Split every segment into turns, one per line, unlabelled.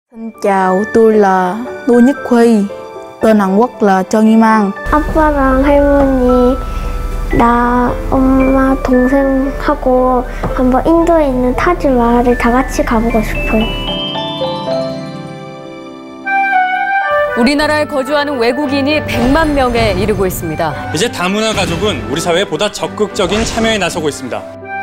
Xin chào, tôi là Ngô Nhất Huy, tên Hàn Quốc là Trần Nghi Mang.
아빠랑 할머니, 나, 엄마, 동생하고 한번 인도에 있는 타지 마을을 다 같이 가보고 싶어요.
우리나라에 거주하는 외국인이 100만 명에 이르고 있습니다.
이제 다문화 가족은 우리 사회에 보다 적극적인 참여에 나서고 있습니다.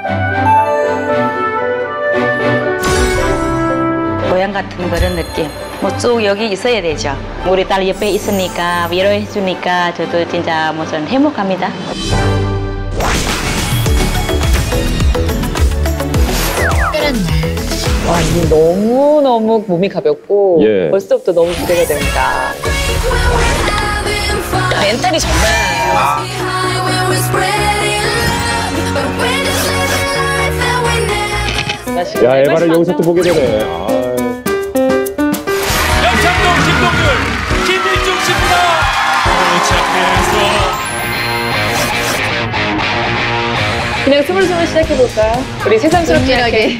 고향 같은 그런 느낌. 뭐 쭉 여기 있어야 되죠. 우리 딸 옆에 있으니까 위로해 주니까 저도 진짜 무슨 행복합니다.
와, 이게 너무너무 몸이 가볍고 벌써부터 너무 기대가 됩니다. 멘탈이 장난이에요.
야, 에바를 여기서 또 보게 되네.
영창동 김동률, 김일중 씨입니다. 도착했어.
그냥 스물스물 시작해볼까요? 우리 새삼스럽게 하게.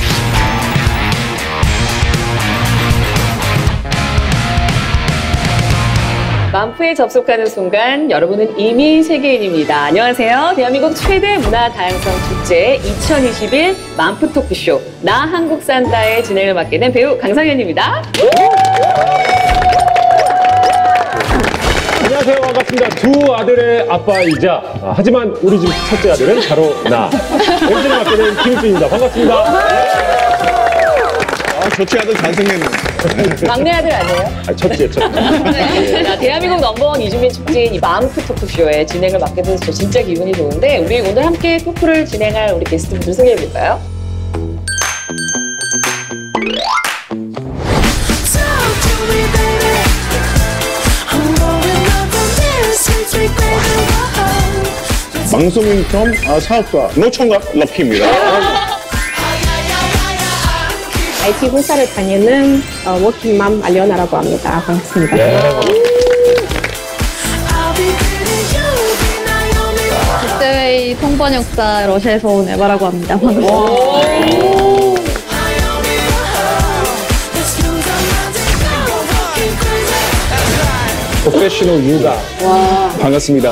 만프에 접속하는 순간 여러분은 이미 세계인입니다. 안녕하세요. 대한민국 최대 문화 다양성 축제 2021 만프 토크쇼 나 한국 산다의 진행을 맡게 된 배우 강상현입니다.
안녕하세요, 반갑습니다. 두 아들의 아빠이자 하지만 우리 집 첫째 아들은 바로 나. MC를 맡게 된 김일중입니다. 반갑습니다.
첫째 아들 잘생겼네.
막내 아들 아니에요?
첫째.
네. 자, 대한민국 넘버원 이주민 축제인 이 만프 토크쇼의 진행을 맡게 돼서 저 진짜 기분이 좋은데 우리 오늘 함께 토크를 진행할 우리 게스트분들 소개해볼까요?
방송인 겸 사업가 노총각 럭키입니다.
IT 회사를 다니는 워킹맘 알리오나라고 합니다. 반갑습니다.
국제회의 통번역사 러시아에서 온 에바라고 합니다. 반갑습니다.
프로페셔널 육아.
반갑습니다.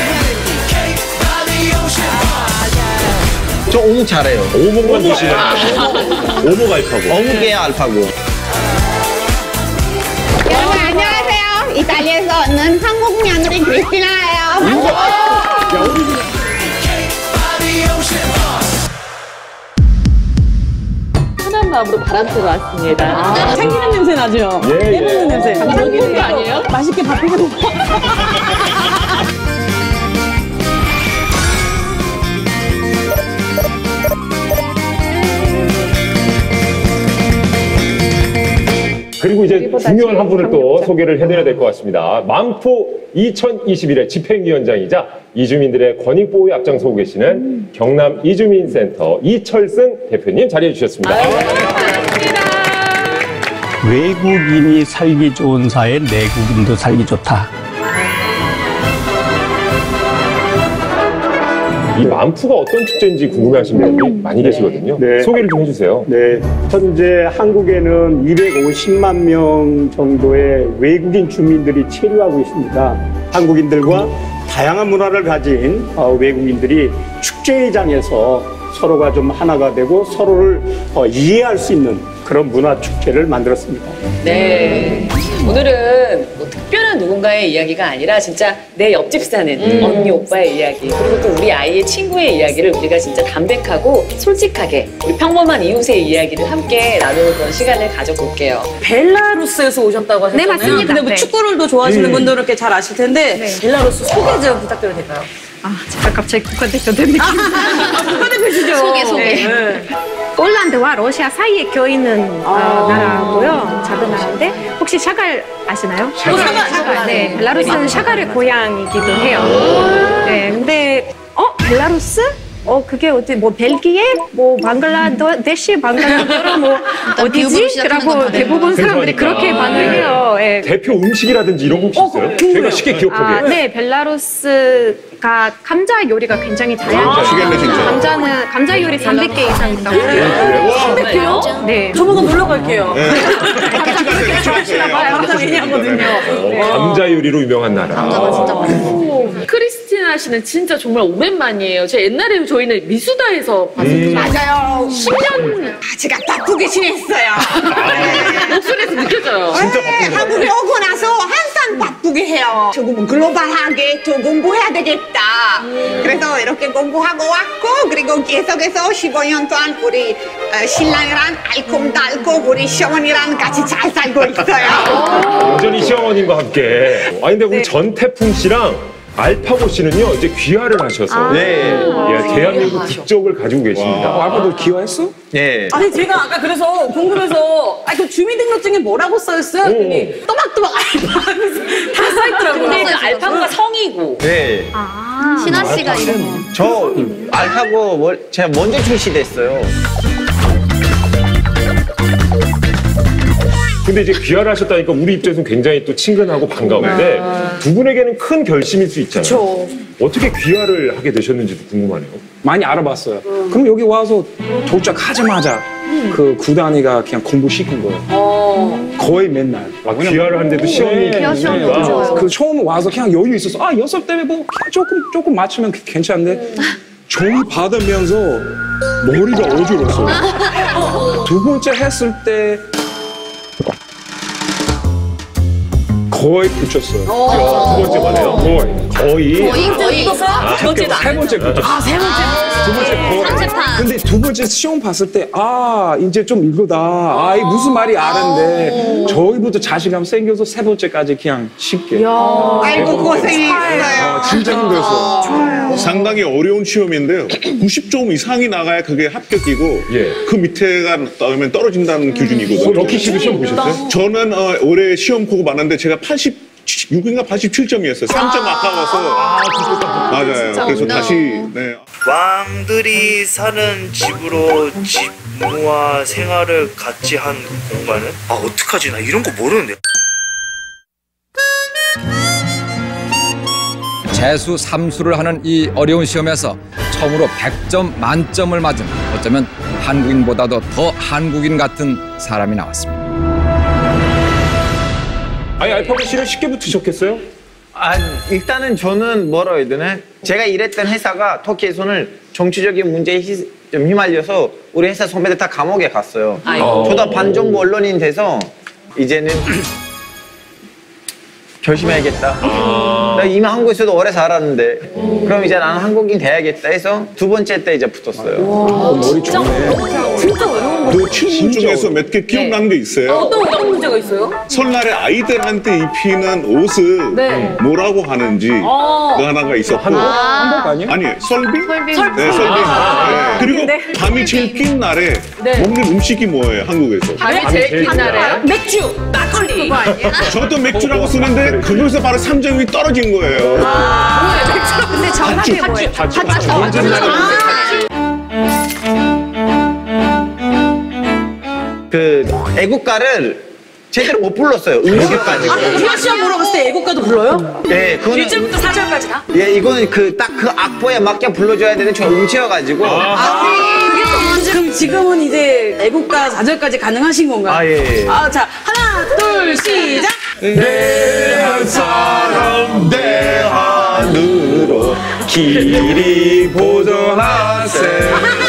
저 오목 잘해요.
오목만 드시네. 오목 알파고.
어묵에 알파고.
여러분 안녕하세요. 이탈리아에서 오는 한국 며느리 크리스티나예요.
편한 마음으로 바람 쐬러 왔습니다.
참기름 냄새 나죠?
예.
냄새.
참기름 아니에요?
맛있게 밥 비벼 먹어.
그리고 이제 중요한 한 분을 또 소개를 해드려야 될 것 같습니다. 만포 2021의 집행위원장이자 이주민들의 권익보호에 앞장서고 계시는 경남 이주민센터 이철승 대표님 자리해 주셨습니다.
외국인이 살기 좋은 사회에 내국인도 살기 좋다.
이 만푸가 어떤 축제인지 궁금해하시는 분들이 많이 계시거든요.
네.
소개를 좀 해주세요.
네, 현재 한국에는 250만 명 정도의 외국인 주민들이 체류하고 있습니다. 한국인들과 다양한 문화를 가진 외국인들이 축제장에서 서로가 좀 하나가 되고 서로를 이해할 수 있는 그런 문화 축제를 만들었습니다.
네. 오늘은 뭐 특별한 누군가의 이야기가 아니라 진짜 내 옆집 사는 언니, 오빠의 이야기 그리고 또 우리 아이의 친구의 이야기를 우리가 진짜 담백하고 솔직하게 우리 평범한 이웃의 이야기를 함께 나누는 그런 시간을 가져볼게요.
벨라루스에서 오셨다고 하셨잖아요.
네, 맞습니다.
근데 뭐
네.
축구를 또 좋아하시는 분들은 이렇게 잘 아실 텐데 벨라루스 소개 좀 부탁드려도 될까요?
제가 갑자기 국가대표 된 느낌.
국가대표시죠?
소개. 폴란드와 러시아 사이에 껴있는 나라고요. 작은 나라인데 혹시 샤갈 아시나요? 샤갈. 네, 벨라루스는 샤갈의 고향이기도 해요. 네, 근데 벨라루스? 그게 어디 뭐 벨기에, 뭐 방글라데시, 방글라데시 뭐 어디지? 라고 대부분 사람들이 그렇게 반응해요. 네.
대표 음식이라든지 이런 거 혹시 있어요? 저희가 쉽게 기억하게.
네, 벨라루스가 감자 요리가 굉장히 다양해요.
미치겠네, 진짜.
감자 요리 300개 이상 있다고.
300개요?
네.
조만간 놀러 갈게요.
같이
좋아하시나 봐요. 왜냐거든요.
감자 요리로 유명한 나라.
감자가 진짜 맛있어.
크리스티나 씨는 진짜 정말 오랜만이에요. 제가 옛날에 저희는 미수다에서 봤었죠.
맞아요.
10년
제가 바쁘게 지냈어요.
목소리에서 느껴져요.
진짜
네,
바쁜 거
한국에 오고 나서 항상 바쁘게 해요. 조금 글로벌하게 더 공부해야 되겠다. 그래서 이렇게 공부하고 왔고, 그리고 계속해서 15년 동안 우리 신랑이랑 알콩달콩 우리 시어머니랑 같이 잘 살고 있어요.
완전히 시어머님과 함께. 아니 근데 우리 전태풍 씨랑 알파고 씨는요 이제 귀화를 하셔서 예, 대한민국 국적을 가지고 계십니다.
알파고 귀화했어?
네.
아니 제가 아까 그래서 궁금해서 그 주민등록증에 뭐라고 써있어요? 그랬더니 또박또박 알파 다 써있더라고요.
근데 그 알파고가 성이고.
네.
신하 씨가 이름.
저 알파고 제가 먼저 출시됐어요.
근데 이제 귀화를 하셨다니까 우리 입장에서는 굉장히 또 친근하고 반가운데 두 분에게는 큰 결심일 수 있잖아요.
그쵸.
어떻게 귀화를 하게 되셨는지도 궁금하네요.
많이 알아봤어요. 그럼 여기 와서 도착하자마자 그 구단이가 그냥 공부시킨 거예요. 거의 맨날.
귀화를 하는데도 시험이
있으니까. 그 처음 와서 그냥 여유 있어서 연습 때문에 뭐 조금 맞추면 괜찮은데 종이 받으면서 머리가 어지러웠어요. 두 번째 했을 때 거의 붙였어요.
두 번째 만에요? 거의.
두 번째다.
세 번째 붙였어요.
세 번째.
두 번째 거의. 근데 두 번째 시험 봤을 때 이제 좀 이거다. 이게 무슨 말이 아는데 저희부터 자신감 생겨서 세 번째까지 그냥 쉽게.
아이고 고생했어요.
진짜 힘들었어요. 상당히 어려운 시험인데요. 90점 이상이 나가야 그게 합격이고 그 밑에가 나오면 떨어진다는 기준이거든요.
럭키 씨도 시험 보셨어요?
저는 올해 시험 보고 봤는데 제가 86인가 87점이었어요. 3점 아까워서. 맞아요. 그래서 다시
왕들이 사는 집으로 집무와 생활을 같이 한 공간은 어떡하지? 나 이런 거 모르는데.
재수, 삼수를 하는 이 어려운 시험에서 처음으로 100점 만점을 맞은 어쩌면 한국인보다도 더 한국인 같은 사람이 나왔습니다.
아니 알파고 씨는 쉽게 붙으셨겠어요?
일단은 저는 뭐라 해야 되나? 제가 일했던 회사가 터키에서는 정치적인 문제에 좀 휘말려서 우리 회사 선배들 다 감옥에 갔어요. 저도 반정부 언론인 돼서 이제는 결심해야겠다. 나 이미 한국에서도 오래 살았는데 그럼 이제 나는 한국인 돼야겠다 해서 두 번째 때 이제 붙었어요.
머리 좋네.
진짜 어려운 거.
그 친구 중에서 몇 개 기억나는 게 있어요.
어떤 문제가 있어요?
설날에 아이들한테 입히는 옷을 뭐라고 하는지 그 하나가 있었고. 한복 아니에요? 아니, 설빙? 네, 설빙. 그리고 밤이 제일 낀 날에 먹는 음식이 뭐예요, 한국에서?
밤이 제일 긴 날에요?
맥주! 막걸리!
저도 맥주라고 쓰는데 그거에서 바로 3점이 떨어진 거예요.
근데 정답이 뭐예요?
그 애국가를 제대로 못 불렀어요. 음식까지.
귀화 시험 보러 갔을 때 애국가도 불러요?
네, 그거는
1절부터 4절까지 다?
이거는 딱 그 악보에 맞게 불러줘야 되는 저 음치여가지고.
그게 또 뭔지. 그럼 지금은 이제 애국가 4절까지 가능하신 건가요?
예.
자, 하나, 둘, 시작!
내 사람 내 하늘로 길이 보존하세.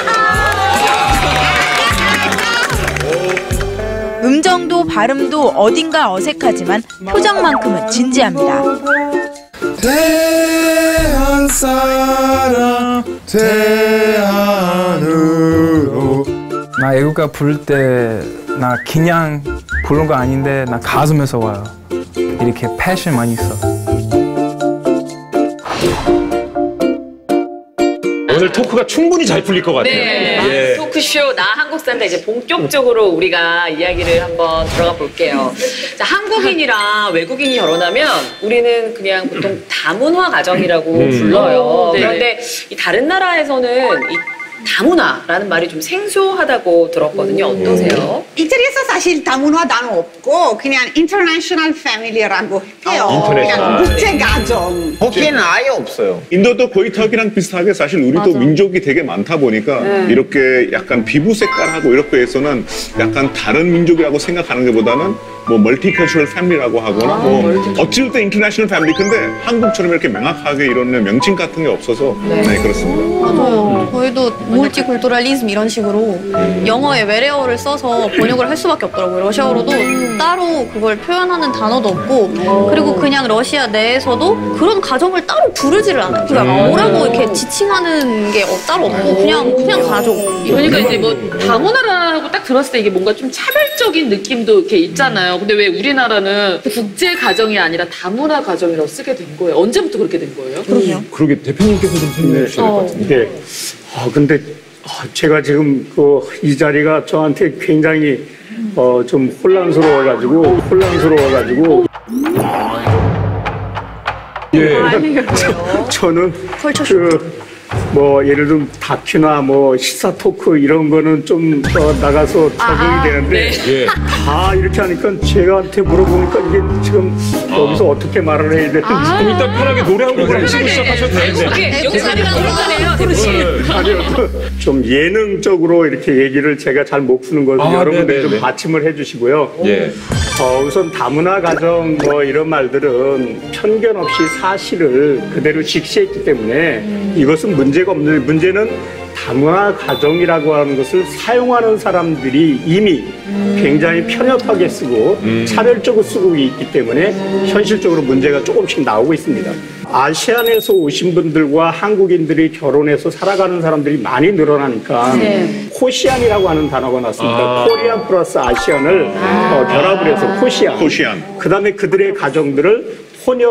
음정도 발음도 어딘가 어색하지만 표정만큼은 진지합니다.
대한 사람 대한으로.
나 애국가 부를 때 나 그냥 부른 거 아닌데 나 가슴에서 와요. 이렇게 패션 많이 있어.
오늘 토크가 충분히 잘 풀릴 것 같아요.
네. 토크쇼 나 한국 산다 이제 본격적으로 우리가 이야기를 한번 들어가 볼게요. 자, 한국인이랑 외국인이 결혼하면 우리는 그냥 보통 다문화 가정이라고 불러요. 그런데 이 다른 나라에서는 이 다문화라는 말이 좀 생소하다고 들었거든요. 어떠세요?
이태리에서 사실 다문화 단어 없고 그냥 international family라고 해요. 그냥 국제 가정.
터키에는 아예 없어요.
인도도 거의 터키랑 비슷하게 사실 우리도 민족이 되게 많다 보니까 이렇게 약간 피부 색깔하고 이렇게 해서는 약간 다른 민족이라고 생각하는 것보다는 뭐 멀티컬처럴 패밀리라고 하거나 뭐 어찌 때 인터내셔널 패밀리 근데 한국처럼 이렇게 명확하게 이런 명칭 같은 게 없어서 네, 그렇습니다.
맞아요. 저희도 멀티쿨투럴리즘 이런 식으로 영어에 외래어를 써서 번역을 할 수밖에 없더라고요. 러시아어로도 따로 그걸 표현하는 단어도 없고 그리고 그냥 러시아 내에서도 그런 가정을 따로 부르지를 않아요. 그러니까 뭐라고 이렇게 지칭하는 게 따로 없고 그냥 가족.
그러니까 이제 뭐 다문화라고 딱 들었을 때 이게 뭔가 좀 차별적인 느낌도 이렇게 있잖아요. 근데 왜 우리나라는 국제 가정이 아니라 다문화 가정이라고 쓰게 된 거예요? 언제부터 그렇게 된 거예요?
그럼요. 그러게 대표님께서 좀 설명해 주셔야 될 것 같은데.
네. 근데 제가 지금 이 자리가 저한테 굉장히 좀 혼란스러워가지고
예.
저는 뭐 예를 들면 다큐나 뭐 시사 토크 이런 거는 좀 나가서 적응이 되는데
예.
다 이렇게 하니까 제가한테 물어보니까 이게 지금 여기서 어떻게 말을 해야 되는지
그럼 일단 편하게 노래 한 곡을 하시고 시작하셔도 되는데.
여기 자리가 들어가네요.
아니요, 좀 예능적으로 이렇게 얘기를 제가 잘 못 푸는 것을 여러분들이 좀 받침을 해주시고요.
예.
우선 다문화 가정 뭐 이런 말들은 편견 없이 사실을 그대로 직시했기 때문에 이것은 문제가 없는데 문제는 다문화 가정이라고 하는 것을 사용하는 사람들이 이미 굉장히 편협하게 쓰고 차별적으로 쓰고 있기 때문에 현실적으로 문제가 조금씩 나오고 있습니다. 아시안에서 오신 분들과 한국인들이 결혼해서 살아가는 사람들이 많이 늘어나니까 코시안이라고 하는 단어가 나왔습니다. 코리안 플러스 아시안을 결합을 해서 코시안. 그다음에 그들의 가정들을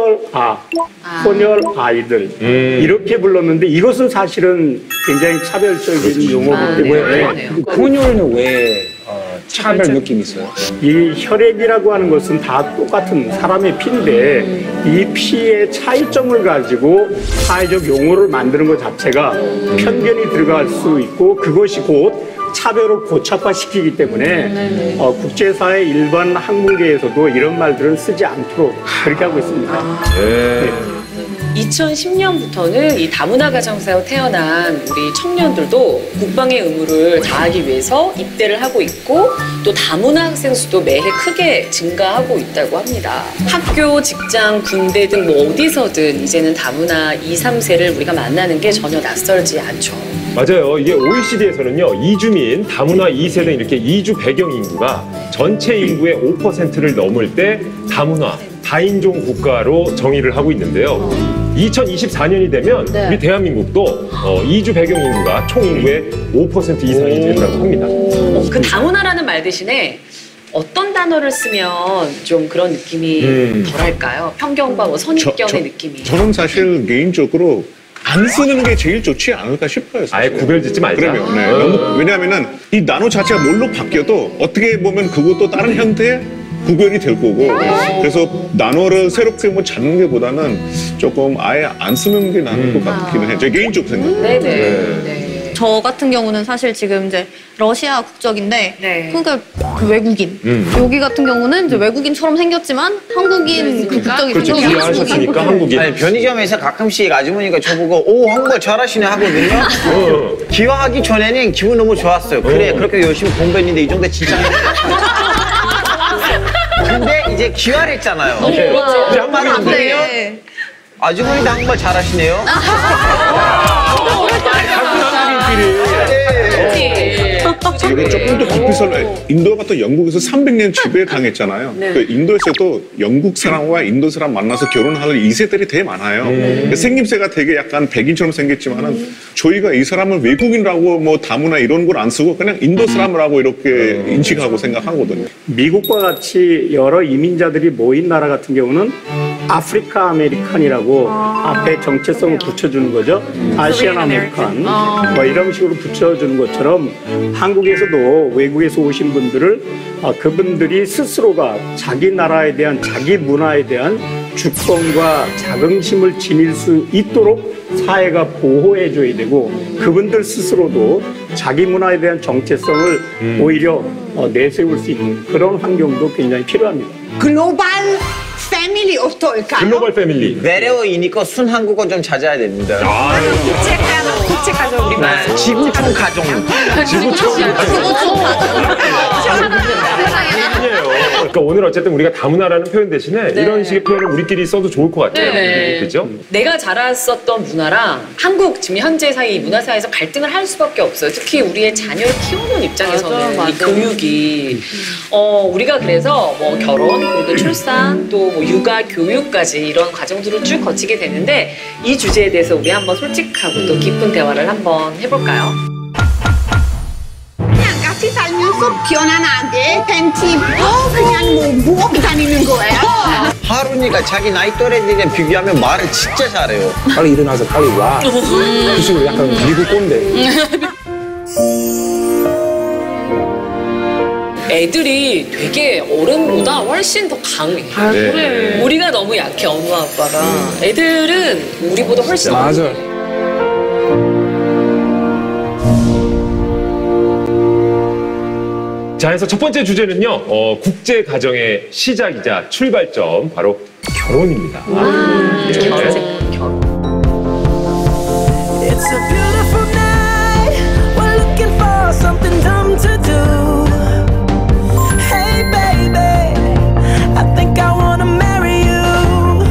혼혈 아이들 이렇게 불렀는데 이것은 사실은 굉장히 차별적인 용어이기 때문에
혼혈은 왜 차별 느낌이 있어요?
이 혈액이라고 하는 것은 다 똑같은 사람의 피인데 이 피의 차이점을 가지고 사회적 용어를 만드는 것 자체가 편견이 들어갈 수 있고 그것이 곧 차별을 고착화시키기 때문에 국제사회 일반 학문계에서도 이런 말들은 쓰지 않도록 그렇게 하고 있습니다.
2010년부터는 이 다문화 가정에서 태어난 우리 청년들도 국방의 의무를 다하기 위해서 입대를 하고 있고 또 다문화 학생 수도 매해 크게 증가하고 있다고 합니다. 학교, 직장, 군대 등 뭐 어디서든 이제는 다문화 2, 3세를 우리가 만나는 게 전혀 낯설지 않죠.
맞아요. 이게 OECD에서는요, 이주민, 다문화 2세대 이렇게 이주 배경 인구가 전체 인구의 5%를 넘을 때 다문화, 다인종 국가로 정의를 하고 있는데요. 2024년이 되면 우리 대한민국도 이주 배경 인구가 총 인구의 5% 이상이 된다고 합니다.
그 다문화라는 말 대신에 어떤 단어를 쓰면 좀 그런 느낌이 덜할까요? 편견과 뭐 선입견의 느낌이.
저는 사실 개인적으로 안 쓰는 게 제일 좋지 않을까 싶어요. 사실.
아예 구별 짓지 말자.
그러면 너무, 왜냐하면은 이 단어 자체가 뭘로 바뀌어도 어떻게 보면 그것도 다른 형태의 구별이 될 거고 그래서 단어를 새롭게 뭐 찾는 게 보다는 조금 아예 안 쓰는 게 나은 것 같기는 해요. 제 개인적 생각.
저 같은 경우는 사실 지금 이제 러시아 국적인데 그러니까 그 외국인 여기 같은 경우는 이제 외국인처럼 생겼지만 한국인 그 국적이
그렇죠. 귀화하셨으니까 한국인.
아니, 편의점에서 가끔씩 아주머니가 저보고 오 한국말 잘하시네 하거든요. 귀화하기 전에는 기분 너무 좋았어요. 그래 그렇게 열심히 공부했는데 이 정도 진짜 근데 이제 귀화를 했잖아요.
그렇죠.
한국말 안 돼요? 아주머니도 한국말 잘하시네요.
그리고 조금 더 깊이 설명. 인도가 또 영국에서 300년 지배 당했잖아요. 그 인도에서도 영국 사람과 인도 사람 만나서 결혼하는 2세들이 되게 많아요. 그 생김새가 되게 약간 백인처럼 생겼지만은 저희가 이 사람을 외국인이라고 뭐 다문화 이런 걸 안 쓰고 그냥 인도 사람이라고 이렇게 인식하고 생각하거든요.
미국과 같이 여러 이민자들이 모인 나라 같은 경우는 아프리카 아메리칸이라고 앞에 정체성을 붙여주는 거죠. 아시안 아메리칸 뭐 이런 식으로 붙여주는 것처럼 한국에서도 외국에서 오신 분들을 그분들이 스스로가 자기 나라에 대한 자기 문화에 대한 주권과 자긍심을 지닐 수 있도록 사회가 보호해줘야 되고 그분들 스스로도 자기 문화에 대한 정체성을 오히려 내세울 수 있는 그런 환경도 굉장히 필요합니다.
글로벌 패밀리 어떨까요?
글로벌 패밀리.
외래어이니까 순한국어 좀 찾아야 됩니다.
국제 가족 우리말.
지구촌 가족.
지구촌 가족. 그러니까 오늘 어쨌든 우리가 다문화라는 표현 대신에 이런 식의 표현을 우리끼리 써도 좋을 것 같아요.
네.
그죠?
내가 자랐었던 문화랑 한국 지금 현재 사이 문화 사이에서 갈등을 할 수밖에 없어요. 특히 우리의 자녀를 키우는 입장에서는 이 교육이 우리가 그래서 뭐 결혼 그리고 출산 또 뭐 육아 교육까지 이런 과정들을 쭉 거치게 되는데 이 주제에 대해서 우리 한번 솔직하고 또 깊은 대화를 한번 해볼까요?
그냥 같이 살면서 편안하게 팬티 입고 그냥 뭐 부엌 다니는 거예요.
하루니가 자기 나이 또래들이랑 비교하면 말을 진짜 잘해요.
빨리 일어나서 빨리 와. 그 식으로 약간 미국 꼰대.
애들이 되게 어른보다 훨씬 더 강해.
아, 그래.
우리가 너무 약해, 엄마 아빠가. 애들은 우리보다 훨씬 더
맞아.
자, 그래서 첫 번째 주제는요, 국제 가정의 시작이자 출발점, 바로 결혼입니다.
결혼.
It's a beautiful night. We're looking for something dumb to do. Hey baby, I think I wanna marry you.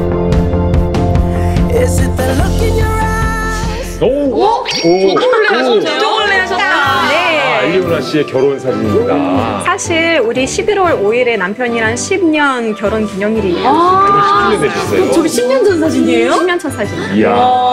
Is it the look in your eyes?
저도 하셨다. 네.
알리오나 씨의 결혼 사진입니다.
사실 우리 11월 5일에 남편이랑 10년 결혼 기념일이에요.
결혼 10년 되셨어요?
저기 10년 전 사진이에요? 10년 전 사진.
이야.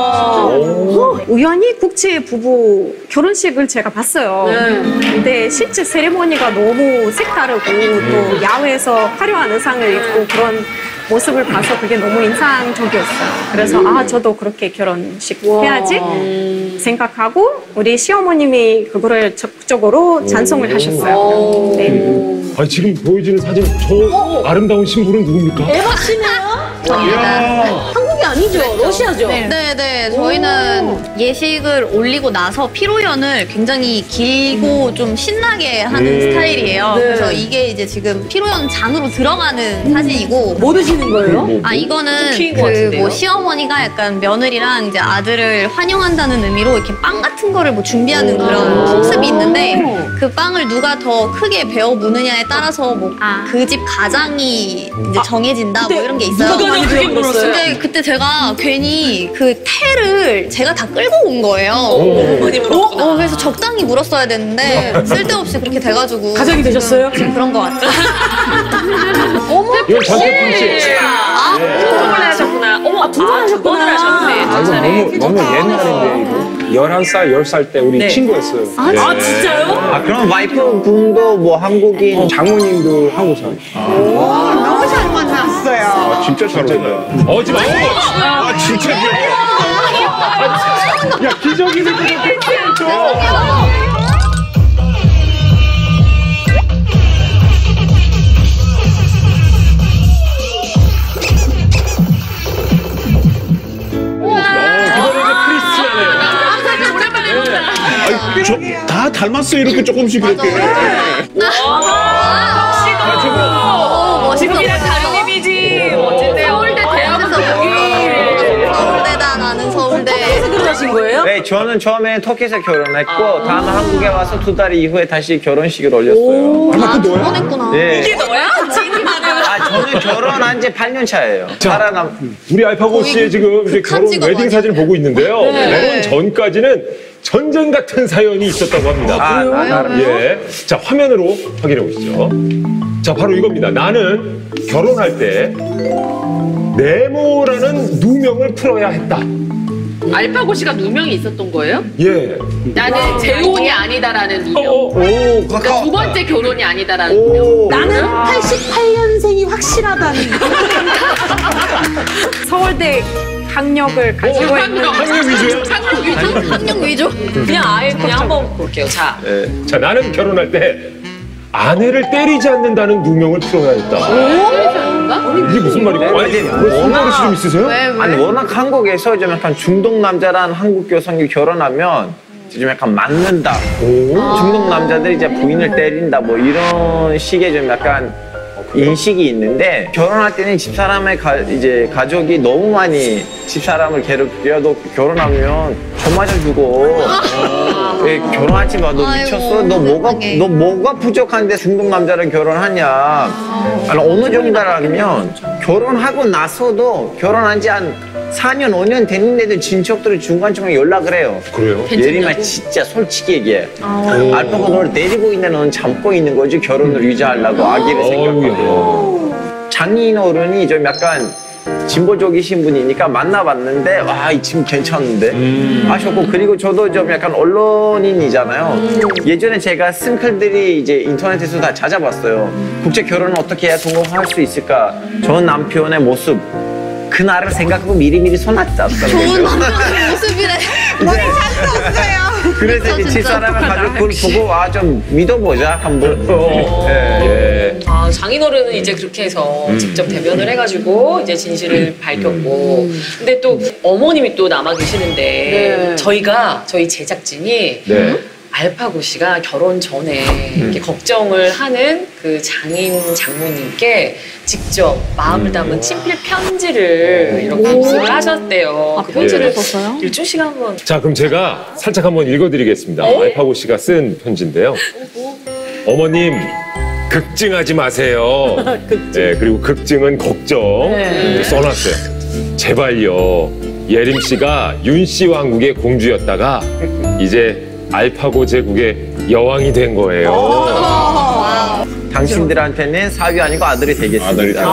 우연히 국제 부부 결혼식을 제가 봤어요. 근데 실제 세레모니가 너무 색다르고 또 야외에서 화려한 의상을 입고 그런 모습을 봐서 그게 너무 인상적이었어요. 그래서 저도 그렇게 결혼식 해야지 생각하고 우리 시어머님이 그거를 적극적으로 찬성을 하셨어요. 네.
아니, 지금 보여지는 사진, 저 아름다운 신부는 누굽니까?
에바 씨네요?
한국이 아니죠? 러시아죠?
네. 저희는 예식을 올리고 나서 피로연을 굉장히 길고 좀 신나게 하는 스타일이에요.
네.
그래서 이게 이제 지금 피로연 장으로 들어가는 사진이고.
뭐 드시는 거예요?
이거는
쿠키인 것 같은데요?
뭐 시어머니가 약간 며느리랑 이제 아들을 환영한다는 의미로 이렇게 빵 같은 거를 뭐 준비하는 그런 풍습이 있는데 그 빵을 누가 더 크게 베어 무느냐에 따라서 뭐 그 집 가장이 이제 정해진다 뭐 이런 게 있어요.
누가 가장 크게 물었어요?
근데 그때 제가 괜히 그 태를 제가 다 끌고 온 거예요.
많이 물었구나.
그래서 적당히 물었어야 되는데 쓸데없이 그렇게 돼가지고
가장이 되셨어요?
그런 거 같아요.
어머,
이건 전체 풍식.
두 번을 하셨구나. 어머, 두 번을 하셨네.
아, 이거 너무 옛날인데, 이거. 11살, 10살 때 우리 친구였어요.
진짜요?
그럼 와이프 분도 뭐 한국인?
장모님도 한국 사람.
너무 잘 만났어요.
진짜 잘 만나요.
어지 마.
진짜
야, 기적이네, 그렇게.
다 닮았어요. 이렇게 조금씩 이렇게.
지금이랑 다른 이미지. 멋진데요. 서울대 대학에서
서울대다 나는 서울대.
터키에서 결혼하신 거예요?
네, 저는 처음에 터키에서 결혼했고 다음 한국에 와서 2달 이후에 다시 결혼식을 올렸어요.
결혼했구나.
네.
이게 너야?
저는 결혼한 지 8년 차예요.
우리 알파고 씨의 지금 이제 결혼 웨딩 사진을 보고 있는데요. 결혼 전까지는 전쟁 같은 사연이 있었다고 합니다. 예. 자, 화면으로 확인해 보시죠. 자, 바로 이겁니다. 나는 결혼할 때 네모라는 누명을 풀어야 했다.
알파고 씨가 누명이 있었던 거예요?
예.
나는 재혼이 아니다라는 누명. 그러니까 두 번째 결혼이 아니다라는 누명.
나는
88년생이 확실하다는.
서울대 학력을 가지고 있는
학력 위주요?
학력 위주?
그냥 아예 그냥 한번 볼게요. 자.
자, 나는 결혼할 때 아내를 때리지 않는다는 누명을 풀어야 했다. 이게 무슨 말이고? 아니, 성버릇이 좀 있으세요?
아니, 워낙 한국에서 좀 약간 중동 남자랑 한국 여성이 결혼하면 좀 약간 맞는다. 중동 남자들이 이제 부인을 때린다. 뭐 이런 식의 좀 약간 인식이 있는데 결혼할 때는 집사람의 이제 가족이 너무 많이 집사람을 괴롭혀도 결혼하면 저 맞아주고 왜 결혼하지 마. 너 미쳤어? 너 뭐가 부족한데 중동 남자랑 결혼하냐? 아니, 어느 정도라면 결혼하고 나서도 결혼한 지 한 4년, 5년 됐는데도 친척들이 중간중간 연락을 해요.
그래요?
예림아 진짜 솔직히 얘기해. 알파고 너를 데리고 있는 너는 참고 있는 거지 결혼을 유지하려고 아기를 생각하고. 장인어른이 좀 약간 진보적이신 분이니까 만나봤는데 와, 이 집 괜찮은데 하셨고 그리고 저도 좀 약간 언론인이잖아요. 예전에 제가 쓴 글들이 이제 인터넷에서 다 찾아봤어요. 국제 결혼은 어떻게 해야 성공할 수 있을까? 전 남편의 모습 그날을 생각하고 미리미리 손놨다.
좋은 남편의 모습이래.
머리 살수 없어요.
그래서 이제 집사람의 가족을 보고 와 좀 믿어보자 한번.
아, 장인어른은 이제 그렇게 해서 직접 대면을 해가지고 이제 진실을 밝혔고. 근데 또 어머님이 또 남아 계시는데 저희 제작진이 알파고 씨가 결혼 전에 이렇게 걱정을 하는 그 장모님께 직접 마음을 담은 친필 편지를 이렇게 입수를 하셨대요. 그 편지를 썼어요? 일준 씨가 한번.
자, 그럼 제가 살짝 한번 읽어드리겠습니다. 알파고 씨가 쓴 편지인데요. 어머님, 걱정하지 마세요. 네, 그리고 걱정은 걱정. 써놨어요. 제발요. 예림 씨가 윤 씨와 한국의 공주였다가 이제 알파고 제국의 여왕이 된 거예요.
당신들한테는 사위 아니고 아들이 되겠습니다.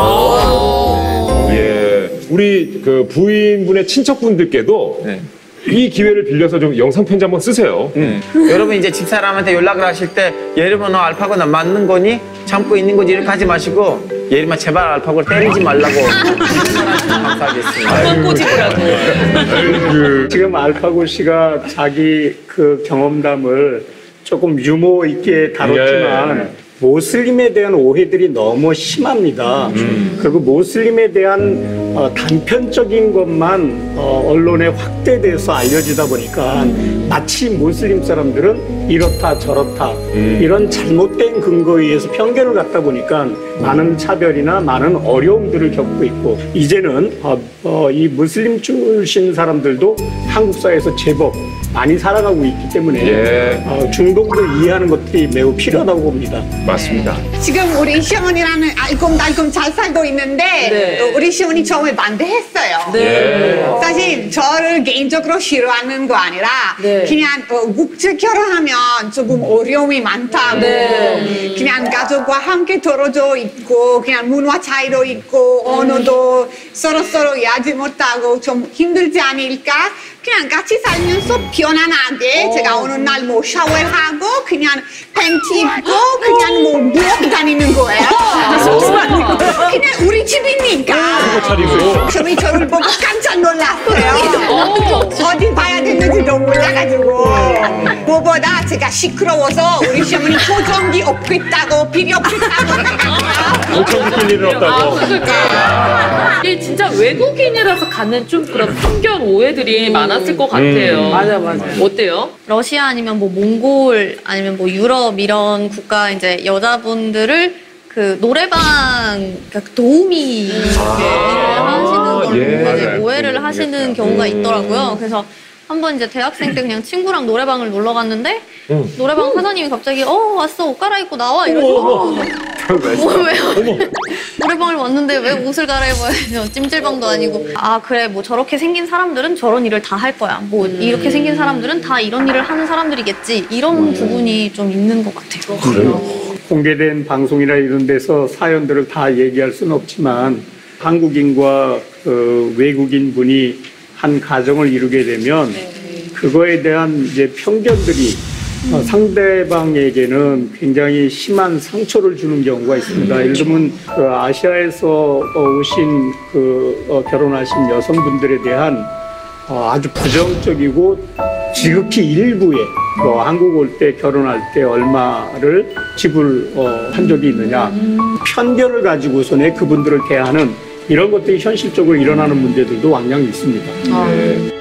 예, 우리 그 부인분의 친척분들께도 이 기회를 빌려서 좀 영상 편지 한번 쓰세요.
여러분 이제 집사람한테 연락을 하실 때 예림아 너 알파고 나 맞는 거니? 참고 있는 거지 이렇게 하지 마시고 예림아 제발 알파고를 때리지 말라고 감사하겠습니다.
꼬집으라고. 지금 알파고 씨가 자기 그 경험담을 조금 유머 있게 다뤘지만 모슬림에 대한 오해들이 너무 심합니다. 그리고 모슬림에 대한 단편적인 것만 언론에 확대돼서 알려지다 보니까 마치 모슬림 사람들은 이렇다 저렇다 이런 잘못된 근거에 의해서 편견을 갖다 보니까 많은 차별이나 많은 어려움들을 겪고 있고 이제는 이 무슬림 출신 사람들도 한국 사회에서 제법 많이 살아가고 있기 때문에 중동도 이해하는 것들이 매우 필요하다고 봅니다.
맞습니다.
지금 우리 시어머니라는 알콩달콩 잘 살고 있는데 우리 시어머니 처음에 반대했어요. 사실 저를 개인적으로 싫어하는 거 아니라 그냥 국제 결혼하면 조금 어려움이 많다고 그냥 가족과 함께 떨어져 있고 그냥 문화 차이도 있고 언어도 서로 이해하지 못하고 좀 힘들지 않을까? 그냥 같이 살면서 편안하게 제가 어느 날 뭐 샤워를 하고 그냥 팬티 입고 그냥 뭐 누워 다니는 거예요. 그냥 우리 집이니까. 저는 저를 보고 깜짝 놀랐어요. 어디 봐야 되는지도 몰라가지고. 무엇보다 제가 시끄러워서 우리 시어머니 소정기 없겠다고 필요 없겠다고.
소정기 낄 일은 없다고.
이게 진짜 외국인이라서 갖는 좀 그런 편견 오해들이 많았을 것 같아요.
맞아.
어때요?
러시아 아니면 뭐 몽골 아니면 뭐 유럽 이런 국가 이제 여자분들을 그 노래방 그러니까 도우미 일을 하시는 걸로 이제 오해를 하시는 경우가 있더라고요. 그래서 한번 이제 대학생 때 그냥 친구랑 노래방을 놀러 갔는데 노래방 사장님이 갑자기 왔어 옷 갈아입고 나와 이러시고 왜요? 노래방을 왔는데 왜 옷을 갈아입어야죠? 찜질방도 아니고 그래 뭐 저렇게 생긴 사람들은 저런 일을 다 할 거야 뭐 이렇게 생긴 사람들은 다 이런 일을 하는 사람들이겠지 이런 부분이 좀 있는 것 같아요.
공개된 방송이나 이런 데서 사연들을 다 얘기할 수는 없지만 한국인과 외국인 분이 한 가정을 이루게 되면 그거에 대한 이제 편견들이 상대방에게는 굉장히 심한 상처를 주는 경우가 있습니다. 예를 들면 아시아에서 오신 결혼하신 여성분들에 대한 아주 부정적이고 지극히 일부의 한국 올 때 결혼할 때 얼마를 지불한 적이 있느냐 편견을 가지고서는 그분들을 대하는 이런 것들이 현실적으로 일어나는 문제들도 왕량히 있습니다.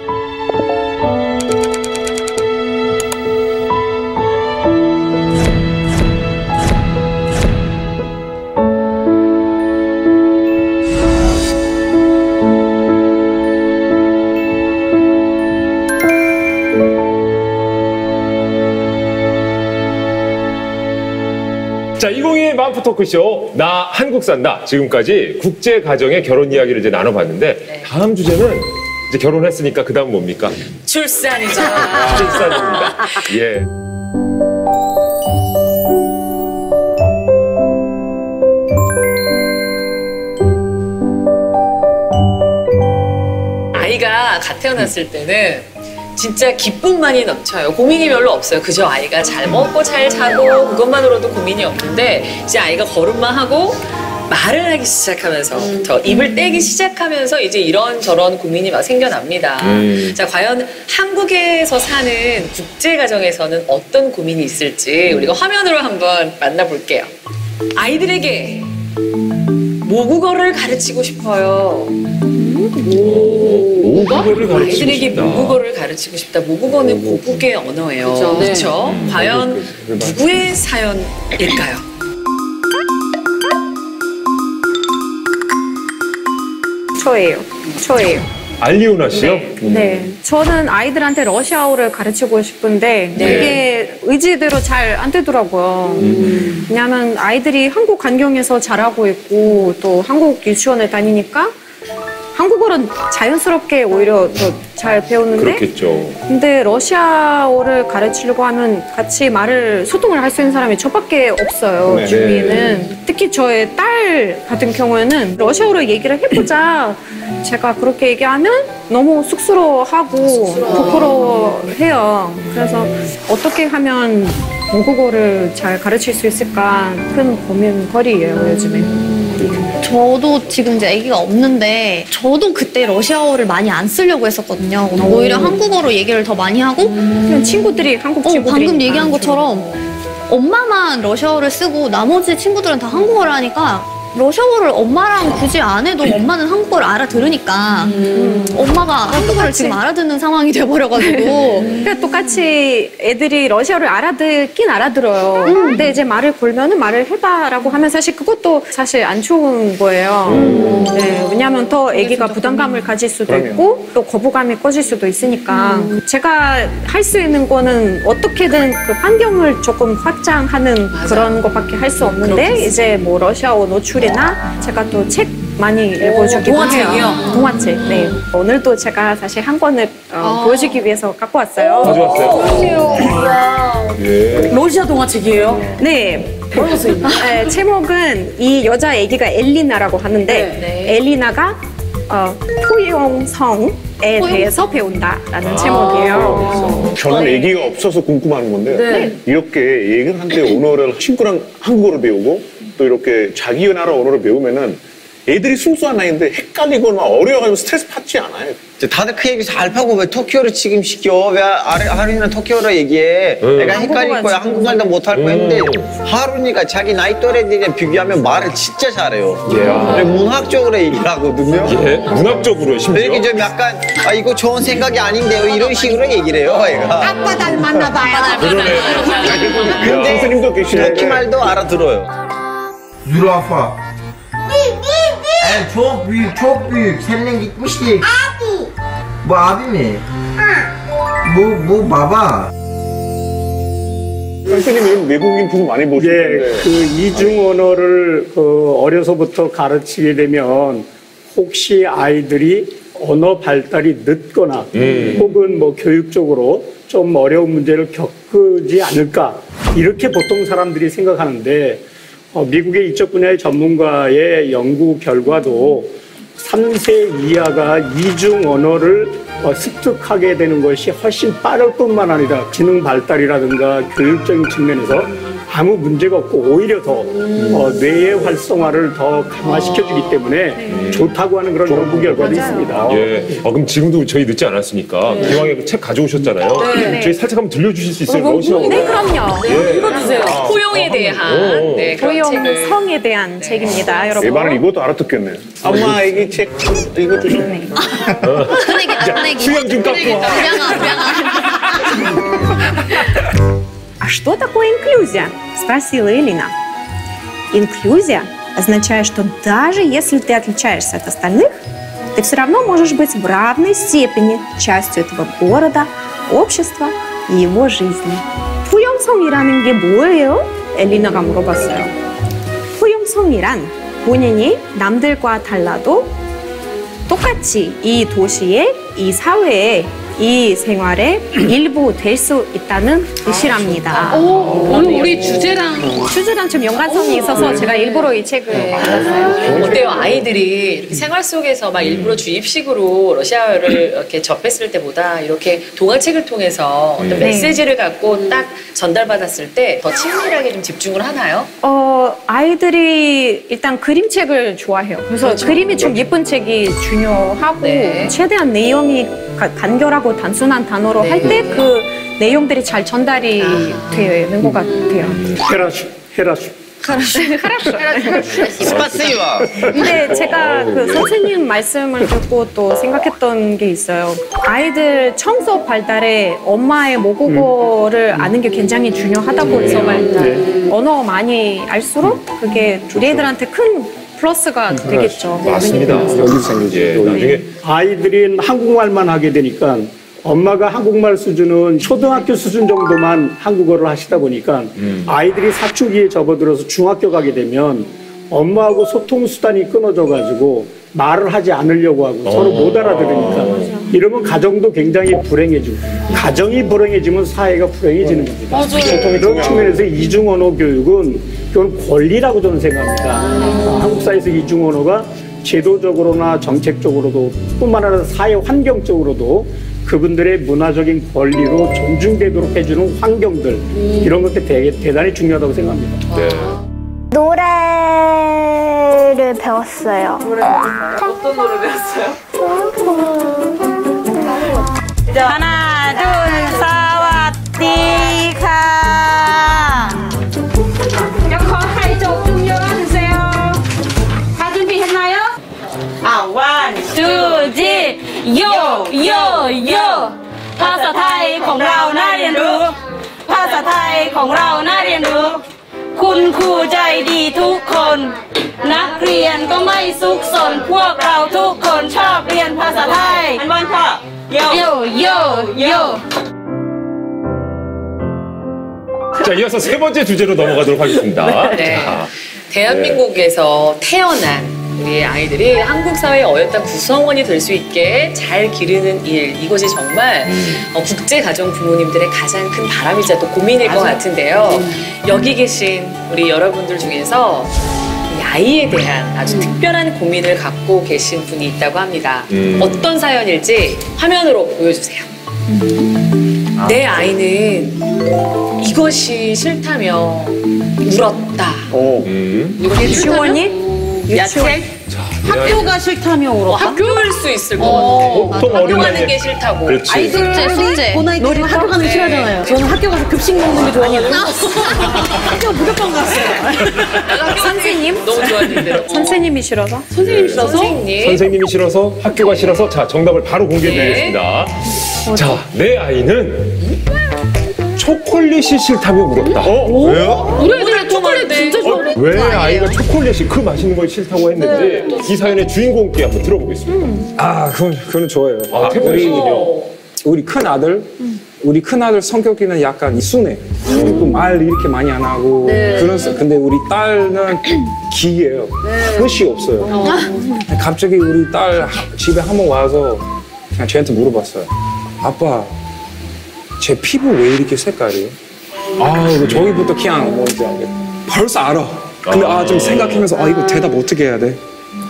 만포 토크쇼 나 한국 산다. 지금까지 국제 가정의 결혼 이야기를 이제 나눠봤는데 다음 주제는 이제 결혼했으니까 그 다음 뭡니까?
출산이죠.
출산입니다. 예.
아이가 갓 태어났을 때는 진짜 기쁨만이 넘쳐요. 고민이 별로 없어요. 그저 아이가 잘 먹고 잘 자고 그것만으로도 고민이 없는데 이제 아이가 걸음만 하고 말을 하기 시작하면서부터 입을 떼기 시작하면서 이제 이런저런 고민이 막 생겨납니다. 자, 과연 한국에서 사는 국제 가정에서는 어떤 고민이 있을지 우리가 화면으로 한번 만나볼게요. 아이들에게 모국어를 가르치고 싶어요.
모국어를 가르치고
아이들에게
싶다.
모국어를 가르치고 싶다. 모국어는 고국의 언어예요.
그렇죠.
그렇죠? 과연 누구의 사연일까요?
저예요.
알리오나 씨요?
네. 저는 아이들한테 러시아어를 가르치고 싶은데
네.
이게 의지대로 잘 안 되더라고요. 왜냐하면 아이들이 한국 환경에서 자라고 있고 또 한국 유치원에 다니니까 한국어는 자연스럽게 오히려 더 잘 배우는데
그렇겠죠.
근데 러시아어를 가르치려고 하면 같이 소통을 할 수 있는 사람이 저밖에 없어요.
네.
주위에는. 특히 저의 딸 같은 경우에는 러시아어로 얘기를 해보자. 제가 그렇게 얘기하면 너무 쑥스러워하고 부끄러워해요. 그래서 어떻게 하면 모국어를 잘 가르칠 수 있을까 큰 고민거리예요, 요즘에.
저도 지금 이제 아기가 없는데 저도 그때 러시아어를 많이 안 쓰려고 했었거든요. 오히려 한국어로 얘기를 더 많이 하고
그냥 친구들이 한국 친구들이
방금 얘기한 것처럼 엄마만 러시아어를 쓰고 나머지 친구들은 다 한국어를 하니까 러시아어를 엄마랑 굳이 안 해도 엄마는 한국어를 알아들으니까 엄마가 한국어를 지금 알아듣는 상황이 돼버려가지고
그러니까 똑같이 애들이 러시아어를 알아듣긴 알아들어요. 근데 이제 말을 걸면은 말을 해봐라고 하면 사실 그것도 사실 안 좋은 거예요. 네, 왜냐하면 더 애기가 부담감을 가질 수도 있고 또 거부감이 커질 수도 있으니까 제가 할 수 있는 거는 어떻게든 그 환경을 조금 확장하는 그런 것밖에 할 수 없는데 이제 뭐 러시아어 노출이나 제가 또 책 많이 읽어주기도
동화책이요?
해요. 동화책. 네. 오늘도 제가 사실 한 권을 보여주기 위해서 갖고 왔어요.
가져왔어요? 예.
러시아 동화책이에요?
네. 네, 제목은 이 여자 애기가 엘리나라고 하는데 엘리나가 포용성에 대해서 배운다라는 제목이에요.
저는 애기가 없어서 궁금한 건데
네.
이렇게 애기한테 언어를 친구랑 한국어를 배우고 또 이렇게 자기 나라 언어를 배우면은 애들이 순수한 나이인데 헷갈리고 막 어려워가지고 스트레스 받지 않아요?
다들 그 얘기 잘 하고 왜 터키어를 지금 시켜? 왜 하루이는 터키어로 얘기해? 내가 헷갈릴 거야. 한국말도 못할 거야. 근데 하루니까 자기 나이 또래들이랑 비교하면 말을 진짜 잘해요.
예.
문학적으로 얘기를 하거든요.
예. 문학적으로요, 심지어.
이렇게 좀 약간 이거 좋은 생각이 아닌데요. 이런 식으로 얘기를 해요, 얘가.
아빠 닮았나 봐요.
근데
선생님도 계시네.
터키 말도 알아들어요.
Zürafa. Çok büyük, çok büyük. Seninle gitmiştik. Abi. Bu abi mi? Bu baba.
선생님은 외국인 부부 많이 보시는데
그 이중 언어를 어려서부터 가르치게 되면 혹시 아이들이 언어 발달이 늦거나 혹은 뭐 교육적으로 좀 어려운 문제를 겪지 않을까 이렇게 보통 사람들이 생각하는데 미국의 이쪽 분야의 전문가의 연구 결과도 3세 이하가 이중 언어를 습득하게 되는 것이 훨씬 빠를 뿐만 아니라 지능 발달이라든가 교육적인 측면에서 아무 문제가 없고 오히려 더 뇌의 활성화를 더 강화시켜주기 때문에 좋다고 하는 그런 연구 결과도 있습니다.
예. 그럼 지금도 저희 늦지 않았으니까 기왕에 그 책 가져오셨잖아요.
네.
저희 살짝 한번 들려주실 수 있어요? 러시아어.
네, 그럼요.
예.
읽어주세요. 포용에 대한 네, 그런 책을.
포용성에 대한 책입니다, 여러분.
예반은 이것도 알아듣겠네. 엄마 애기 책 읽어주세요.
수영 좀 깎고 와.
А что такое инклюзия? Спросила Элина. Инклюзия означает, что даже если ты отличаешься от остальных, ты все равно можешь быть в равной степени частью этого города, общества и его жизни. 포용성이라는 게 뭐예요? 엘리나가 물어봤어요. 양성이란 본인이 남들과 달라도 똑같이 이 도시에, 이 사회에, 이 생활의 일부 될 수 있다는 뜻이랍니다.
오늘 우리 주제랑
좀 연관성이 있어서 제가 일부러 이 책을 골랐어요.
어때요? 아이들이 이렇게 생활 속에서 막 일부러 주입식으로 러시아어를 이렇게 접했을 때보다 이렇게 동화책을 통해서 어떤 메시지를 갖고 딱 전달받았을 때 더 친밀하게 좀 집중을 하나요?
아이들이 일단 그림책을 좋아해요. 그래서
그렇죠.
그림이 좀 예쁜 책이 중요하고 최대한 내용이 간결하고 단순한 단어로 할 때 그 내용들이 잘 전달이 되는 것 같아요.
헤라슈.
스파시바.
근데 제가 그 선생님 말씀을 듣고 또 생각했던 게 있어요. 아이들 청소 발달에 엄마의 모국어를 아는 게 굉장히 중요하다고 해서 언어 많이 알수록 그게 우리 애들한테 큰 플러스가 되겠죠.
맞습니다. 여기서 생기죠. 나중에
아이들이 한국말만 하게 되니까 엄마가 한국말 수준은 초등학교 수준 정도만 한국어를 하시다 보니까 아이들이 사춘기에 접어들어서 중학교 가게 되면 엄마하고 소통 수단이 끊어져가지고 말을 하지 않으려고 하고 서로 못 알아들으니까 이러면 가정도 굉장히 불행해지고 가정이 불행해지면 사회가 불행해지는 겁니다. 그런 측면에서 이중언어 교육은 그건 권리라고 저는 생각합니다. 한국 사회에서 이중언어가 제도적으로나 정책적으로도 뿐만 아니라 사회 환경적으로도 그분들의 문화적인 권리로 존중되도록 해주는 환경들 이런 것들 대단히 중요하다고 생각합니다.
노래를 배웠어요.
어떤 노래 배웠어요?
하나, 둘, 사와디카.
여기 한쪽 좀 열어주세요. 다 준비했나요?
원, 투, 지, 요, 요, 요. ภาษาไทยของเราน่าเรียนรู้ ภาษาไทยของเราน่าเรียนรู้ คุณครูใจดีทุกคน นักเรียนก็ไม่ซุกซน พวกเราทุกคนชอบเรียนภาษาไทยอันวันค่ะโยโยโย
자, 이어서 세 번째 주제로 넘어가도록 하겠습니다.
네.
자,
대한민국에서 태어난 우리 아이들이 한국 사회의 어엿한 구성원이 될 수 있게 잘 기르는 일, 이것이 정말 국제 가정 부모님들의 가장 큰 바람이자 또 고민일 것 같은데요. 여기 계신 우리 여러분들 중에서 이 아이에 대한 아주 특별한 고민을 갖고 계신 분이 있다고 합니다. 어떤 사연일지 화면으로 보여주세요. 내 아이는 이것이 싫다며 울었다.
유치원이?
야채?
학교가 싫다며 울어.
학교일 수 있을 것 같아요.
보통
학교
어린아이.
가는 게 싫다고.
그렇지.
숙제. 놀이 학교 가는 게 싫어하잖아요. 저는 학교 가서 급식 먹는 게 좋아하거든요. 학교 무조건 갔어요.
선생님?
너무 좋아하는데요.
선생님이 싫어서?
선생님이 싫어서?
선생님이 싫어서, 학교가 싫어서. 자, 정답을 바로 공개드리겠습니다. 자, 내 아이는 초콜릿이 싫다며 울었다.
왜요? 우리 애들 초콜릿 진짜 좋아해.
왜 아이가 초콜릿이 그 맛있는 걸 싫다고 했는지 이 사연의 주인공께 한번 들어보겠습니다.
그건 좋아요.
태국이군요.
우리 큰 아들, 성격이는 약간 순해. 말 이렇게 많이 안 하고. 근데 우리 딸은 기예요. 끝이 없어요. 갑자기 우리 딸 집에 한번 와서 그냥 쟤한테 물어봤어요. 아빠, 제 피부 왜 이렇게 색깔이에요? 저기부터 그냥 뭔지 알겠. 벌써 알아. 근데 좀 생각하면서 이거 대답 어떻게 해야 돼?